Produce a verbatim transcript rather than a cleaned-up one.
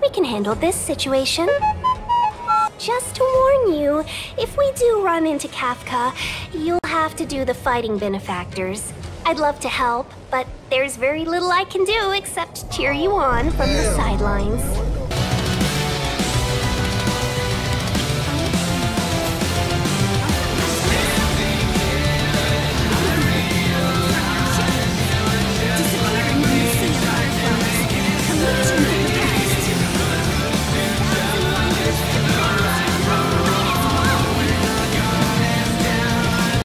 We can handle this situation. Just to warn you, if we do run into Kafka, you'll have to do the fighting benefactors. I'd love to help, but there's very little I can do except cheer you on from the sidelines.